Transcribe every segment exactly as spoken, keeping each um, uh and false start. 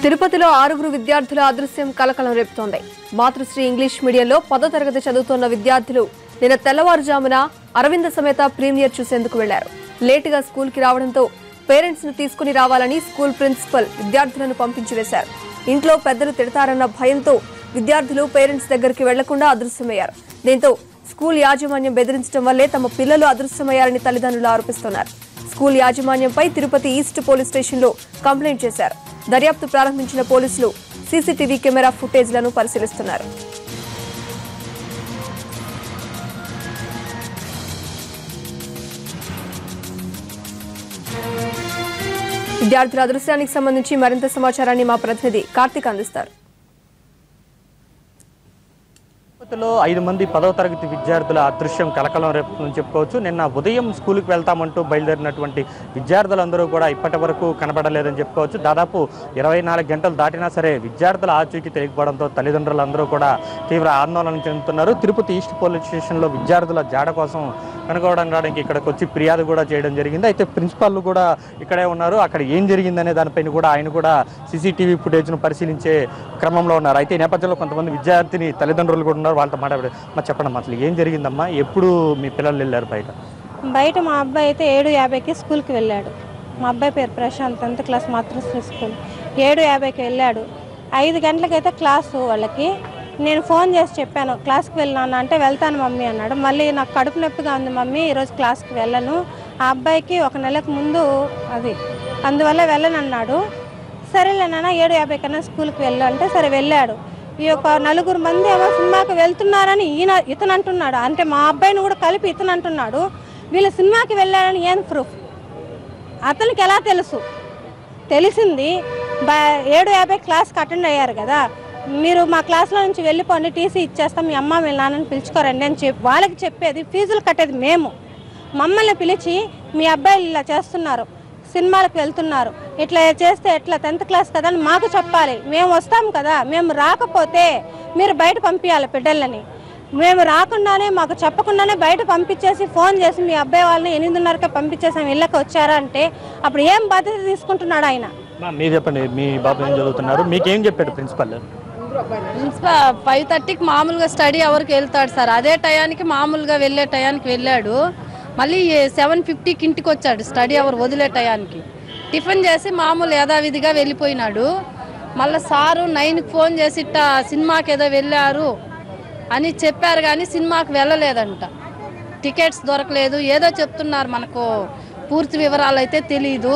తిరుపతిలో ఆరుగురు విద్యార్థుల అదృశ్యం కలకలం రేపుతోంది. మాతృశ్రీ ఇంగ్లీష్ మీడియంలో పదో తరగతి చదువుతున్న విద్యార్థులు నిన్న తెల్లవారుజామున అరవింద సమేత ప్రీమియర్ చూసేందుకు వెళ్లారు. లేటుగా స్కూల్ కి రావడంతో పేరెంట్స్ ను తీసుకుని రావాలని స్కూల్ ప్రిన్సిపల్ విద్యార్థులను పంపించి వేశారు. ఇంట్లో పెద్దలు తిడతారన్న భయంతో విద్యార్థులు పేరెంట్స్ దగ్గరికి వెళ్లకుండా అదృశ్యమయ్యారు. దీంతో స్కూల్ యాజమాన్యం బెదిరించడం వల్లే తమ పిల్లలు అదృశ్యమయ్యారని తల్లిదండ్రులు ఆరోపిస్తున్నారు. స్కూల్ యాజమాన్యంపై తిరుపతి ఈస్ట్ పోలీస్ స్టేషన్లో కంప్లైంట్ చేశారు. దర్యాప్తు ప్రారంభించిన పోలీసులు సీసీటీవీ కెమెరా ఫుటేజ్లను పరిశీలిస్తున్నారు. విద్యార్థుల అదృశ్యానికి సంబంధించి మరింత సమాచారాన్ని మా ప్రతినిధి కార్తిక్ అందిస్తారు. తిరుపతిలో ఐదు మంది పదవ తరగతి విద్యార్థుల అదృశ్యం కలకలం రేపుతుందని చెప్పుకోవచ్చు. నిన్న ఉదయం స్కూల్కి వెళ్తామంటూ బయలుదేరినటువంటి విద్యార్థులందరూ కూడా ఇప్పటి వరకు కనబడలేదని చెప్పుకోవచ్చు. దాదాపు ఇరవై నాలుగు గంటలు దాటినా సరే విద్యార్థుల ఆచూకీ తెలియకపోవడంతో తల్లిదండ్రులందరూ కూడా తీవ్ర ఆందోళన చెందుతున్నారు. తిరుపతి ఈస్ట్ పోలీస్ స్టేషన్లో విద్యార్థుల జాడ కోసం కనుగొనడానికి ఇక్కడికి వచ్చి ఫిర్యాదు కూడా చేయడం జరిగింది. అయితే ప్రిన్సిపాల్ కూడా ఇక్కడే ఉన్నారు. అక్కడ ఏం జరిగిందనే దానిపైన కూడా ఆయన కూడా సీసీటీవీ ఫుటేజ్ను పరిశీలించే క్రమంలో ఉన్నారు. అయితే ఈ నేపథ్యంలో కొంతమంది విద్యార్థిని తల్లిదండ్రులు కూడా ఉన్నారు. వాళ్ళతో మాట్లాడే మా చెప్పండి అసలు ఏం జరిగిందమ్మా, ఎప్పుడు మీ పిల్లలు వెళ్ళారు బయట? బయట మా అబ్బాయి అయితే ఏడు యాభైకి స్కూల్కి వెళ్ళాడు. మా అబ్బాయి పేరు Prashanth, tenth class Matrusri school. ఏడు యాభైకి వెళ్ళాడు. ఐదు గంటలకైతే క్లాసు వాళ్ళకి. నేను ఫోన్ చేసి చెప్పాను క్లాస్కి వెళ్ళాను అంటే వెళ్తాను మమ్మీ అన్నాడు. మళ్ళీ నాకు కడుపు నొప్పిగా ఉంది మమ్మీ, ఈరోజు క్లాస్కి వెళ్ళను, ఆ అబ్బాయికి ఒక నెలకు ముందు అది అందువల్ల వెళ్ళను అన్నాడు. సరేలేనా ఏడు యాభై కన్నా స్కూల్కి వెళ్ళాలంటే సరే వెళ్ళాడు. ఈ యొక్క నలుగురు మంది ఏమో సినిమాకి వెళ్తున్నారని ఈయన ఇతను అంటున్నాడు. అంటే మా అబ్బాయిని కూడా కలిపి ఇతను అంటున్నాడు. వీళ్ళు సినిమాకి వెళ్ళారని ఏం ప్రూఫ్? అతనికి ఎలా తెలుసు? తెలిసింది ఏడు యాభై క్లాస్కి అటెండ్ అయ్యారు కదా, మీరు మా క్లాస్లో నుంచి వెళ్ళిపోండి, టీసీ ఇచ్చేస్తాం, మీ అమ్మ మీ నాన్నని పిలుచుకోరండి అని చెప్పి వాళ్ళకి చెప్పేది. ఫీజులు కట్టేది మేము. మమ్మల్ని పిలిచి మీ అబ్బాయిలు ఇలా చేస్తున్నారు, సినిమాలకు వెళ్తున్నారు, ఇట్లా చేస్తే ఎట్లా, టెన్త్ క్లాస్ కదా అని మాకు చెప్పాలి. మేము వస్తాం కదా, మేము రాకపోతే మీరు బయట పంపించాలి బిడ్డలని. మేము రాకుండానే మాకు చెప్పకుండానే బయట పంపించేసి ఫోన్ చేసి మీ అబ్బాయి వాళ్ళని ఎనిమిదిన్నరకే పంపించేసాం ఇళ్ళకి వచ్చారా అంటే అప్పుడు ఏం బాధ్యత తీసుకుంటున్నాడు ఆయన? మీరు చెప్పండి, మీ బాబు ఏం చదువుతున్నారు, మీకేం చెప్పాడు ప్రిన్సిపల్? ప్రిన్సిపల్ ఫైవ్ థర్టీకి మామూలుగా స్టడీ అవర్కి వెళ్తాడు సార్. అదే టయానికి మామూలుగా వెళ్ళే టయానికి వెళ్ళాడు. మళ్ళీ సెవెన్ ఫిఫ్టీకి ఇంటికి వచ్చాడు స్టడీ అవర్ వదిలే టయానికి. టిఫిన్ చేసి మామూలు యథావిధిగా వెళ్ళిపోయినాడు. మళ్ళీ సారు నైన్కి ఫోన్ చేసి ఇట్టా సినిమాకి ఏదో వెళ్ళారు అని చెప్పారు కానీ సినిమాకి వెళ్ళలేదంట. టికెట్స్ దొరకలేదు ఏదో చెప్తున్నారు, మనకు పూర్తి వివరాలు అయితే తెలీదు.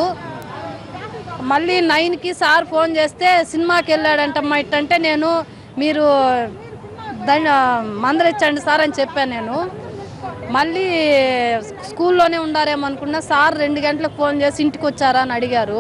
మళ్ళీ నైన్కి సార్ ఫోన్ చేస్తే సినిమాకి వెళ్ళాడంటమ్మా ఇట్టంటే నేను మీరు దాన్ని మందలిచ్చండి సార్ అని చెప్పాను నేను. మళ్ళీ స్కూల్లోనే ఉండారేమో అనుకున్నా. సార్ రెండు గంటలకు ఫోన్ చేసి ఇంటికి వచ్చారా అని అడిగారు.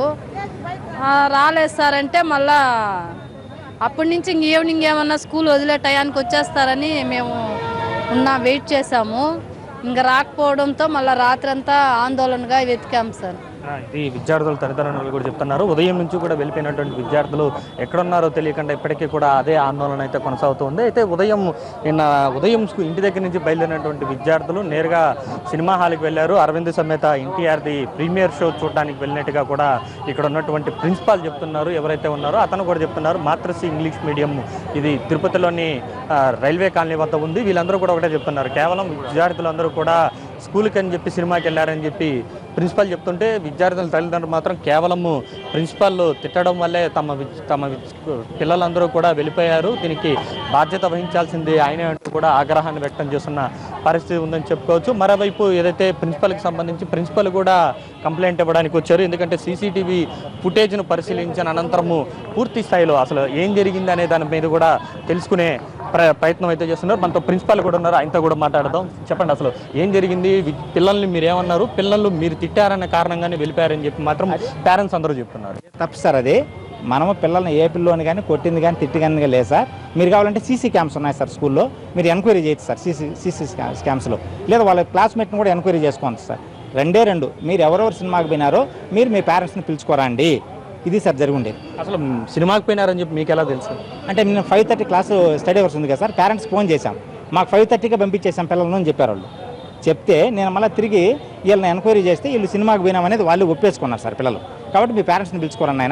రాలేదు సార్ అంటే మళ్ళా అప్పటి నుంచి ఇంక ఈవినింగ్ ఏమన్నా స్కూల్ వదిలే టయానికి వచ్చేస్తారని మేము ఉన్నా వెయిట్ చేసాము. ఇంకా రాకపోవడంతో మళ్ళీ రాత్రంతా ఆందోళనగా వెతికాము సార్. ఇది విద్యార్థుల తల్లిదండ్రులు కూడా చెప్తున్నారు. ఉదయం నుంచి కూడా వెళ్ళిపోయినటువంటి విద్యార్థులు ఎక్కడున్నారో తెలియకుండా ఇప్పటికీ కూడా అదే ఆందోళన అయితే కొనసాగుతుంది. అయితే ఉదయం నిన్న ఉదయం ఇంటి దగ్గర నుంచి బయలుదేరినటువంటి విద్యార్థులు నేరుగా సినిమా హాల్కి వెళ్ళారు. అరవింద్ సమేత ఎన్టీఆర్ది ప్రీమియర్ షో చూడడానికి వెళ్ళినట్టుగా కూడా ఇక్కడ ఉన్నటువంటి ప్రిన్సిపాల్ చెప్తున్నారు. ఎవరైతే ఉన్నారో అతను కూడా చెప్తున్నారు. మాతృశ్రీ ఇంగ్లీష్ మీడియం ఇది తిరుపతిలోని రైల్వే కాలనీ వద్ద ఉంది. వీళ్ళందరూ కూడా ఒకటే చెప్తున్నారు, కేవలం విద్యార్థులందరూ కూడా స్కూల్కి అని చెప్పి సినిమాకి వెళ్ళారని చెప్పి ప్రిన్సిపాల్ చెప్తుంటే విద్యార్థుల తల్లిదండ్రులు మాత్రం కేవలము ప్రిన్సిపాల్ తిట్టడం వల్లే తమ తమ పిల్లలందరూ కూడా వెళ్ళిపోయారు, దీనికి బాధ్యత వహించాల్సింది ఆయనే అంటూ కూడా ఆగ్రహాన్ని వ్యక్తం చేస్తున్న పరిస్థితి ఉందని చెప్పుకోవచ్చు. మరోవైపు ఏదైతే ప్రిన్సిపల్కి సంబంధించి ప్రిన్సిపల్ కూడా కంప్లైంట్ ఇవ్వడానికి వచ్చారు. ఎందుకంటే సీసీటీవీ ఫుటేజ్ను పరిశీలించిన అనంతరము పూర్తి స్థాయిలో అసలు ఏం జరిగింది అనే దాని మీద కూడా తెలుసుకునే ప్ర ప్రయత్నం అయితే చేస్తున్నారు. మనతో ప్రిన్సిపాల్ కూడా ఉన్నారు, ఆయనతో కూడా మాట్లాడదాం. చెప్పండి అసలు ఏం జరిగింది, పిల్లల్ని మీరు ఏమన్నారు, పిల్లలు మీరు తిట్టారన్న కారణంగానే వెళ్ళిపోయారని చెప్పి మాత్రం పేరెంట్స్ అందరూ చెప్తున్నారు. తప్పు సార్ అది. మనము పిల్లల్ని ఏ పిల్లోని కానీ కొట్టింది కానీ తిట్టి కానీ లేదు సార్. మీరు కావాలంటే సీసీ క్యామ్స్ ఉన్నాయి సార్ స్కూల్లో, మీరు ఎంక్వైరీ చేయొచ్చు సార్ సీసీ సీసీ క్యామ్స్లో. లేదా వాళ్ళ క్లాస్మేట్ని కూడా ఎంక్వైరీ చేసుకోవచ్చు సార్. రెండే రెండు, మీరు ఎవరెవరు సినిమాకి పోయినారో మీరు మీ పేరెంట్స్ని పిలుచుకోరండి. ఇది సార్ జరిగి ఉండేది. అసలు సినిమాకి పోయినారని చెప్పి మీకు ఎలా తెలుసు? అంటే నేను five thirty class study hours ఉంది కదా సార్, పేరెంట్స్ ఫోన్ చేశాం, మాకు ఫైవ్ థర్టీగా పంపించేసాం పిల్లలను అని చెప్పారు వాళ్ళు. చెప్తే నేను మళ్ళీ తిరిగి వీళ్ళని ఎంక్వైరీ చేస్తే వీళ్ళు సినిమాకి పోయినామనేది వాళ్ళు ఒప్పేసుకున్నారు సార్ పిల్లలు. కాబట్టి మీ పేరెంట్స్ని పిలుచుకోరండి ఆయన,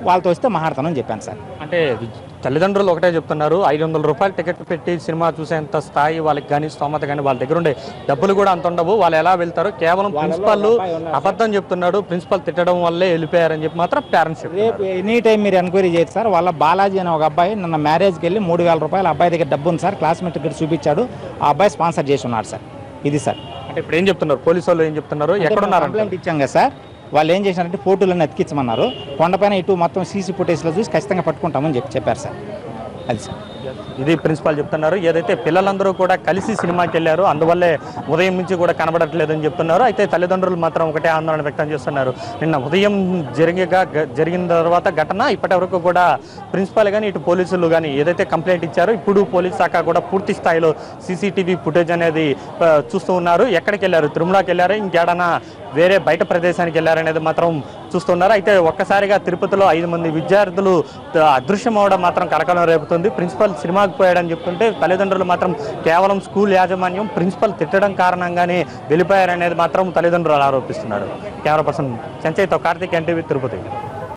వాళ్ళతో వస్తే మాట్లాడతానని చెప్పాను సార్. అంటే తల్లిదండ్రులు ఒకటే చెప్తున్నారు, ఐదు వందల రూపాయలు టికెట్ పెట్టి సినిమా చూసేంత స్థాయి వాళ్ళకి కానీ స్తోమత కానీ వాళ్ళ దగ్గర ఉండే డబ్బులు కూడా అంత ఉండవు, వాళ్ళు ఎలా వెళ్తారు, కేవలం ప్రిన్సిపల్ అబద్ధం చెప్తున్నాడు, ప్రిన్సిపల్ తిట్టడం వల్లే వెళ్ళిపోయారని చెప్పి మాత్రం పేరెంట్స్ రేపు ఎనీ టైం మీరు ఎంక్వైరీ చేయొచ్చు సార్. వాళ్ళ బాలాజీ అనే ఒక అబ్బాయి నిన్న మ్యారేజ్కి వెళ్ళి మూడు వేల రూపాయలు అబ్బాయి దగ్గర డబ్బు ఉంది సార్, క్లాస్మేట్ దగ్గర చూపించాడు, ఆ అబ్బాయి స్పాన్సర్ చేసి ఉన్నాడు సార్. ఇది సార్. అంటే ఇప్పుడు ఏం చెప్తున్నారు పోలీసు వాళ్ళు, ఏం చెప్తున్నారు, ఎక్కడున్నారు కంప్లైంట్ ఇచ్చాం కదా సార్. వాళ్ళు ఏం చేశారంటే ఫోటోలన్నీ అతికించమన్నారు, కొండపైన ఇటు మొత్తం సీసీ ఫుటేజ్లో చూసి ఖచ్చితంగా పట్టుకుంటామని చెప్పి చెప్పారు సార్. అది సార్. ఇది ప్రిన్సిపాల్ చెప్తున్నారు. ఏదైతే పిల్లలందరూ కూడా కలిసి సినిమాకి వెళ్ళారు, అందువల్లే ఉదయం నుంచి కూడా కనబడట్లేదని చెప్తున్నారు. అయితే తల్లిదండ్రులు మాత్రం ఒకటే ఆందోళన వ్యక్తం చేస్తున్నారు. నిన్న ఉదయం జరిగగా జరిగిన తర్వాత ఘటన ఇప్పటి వరకు కూడా ప్రిన్సిపాల్ కానీ ఇటు పోలీసులు కానీ ఏదైతే కంప్లైంట్ ఇచ్చారో ఇప్పుడు పోలీస్ శాఖ కూడా పూర్తి స్థాయిలో సీసీటీవీ ఫుటేజ్ అనేది చూస్తూ ఉన్నారు. ఎక్కడికి వెళ్ళారు, తిరుమలకి వెళ్ళారు, ఇంకేడన్నా వేరే బయట ప్రదేశానికి వెళ్ళారనేది మాత్రం చూస్తున్నారు. అయితే ఒక్కసారిగా తిరుపతిలో ఐదు మంది విద్యార్థులు అదృశ్యం అవడం మాత్రం కలకలం రేపుతుంది. ప్రిన్సిపల్ సినిమాకి పోయాడని చెప్తుంటే తల్లిదండ్రులు మాత్రం కేవలం స్కూల్ యాజమాన్యం ప్రిన్సిపల్ తిట్టడం కారణంగానే వెళ్ళిపోయారనేది మాత్రం తల్లిదండ్రులు ఆరోపిస్తున్నారు. కెమెరా పర్సన్ సంచయ్తో కార్తీక్, ఎన్టీవీ, తిరుపతి.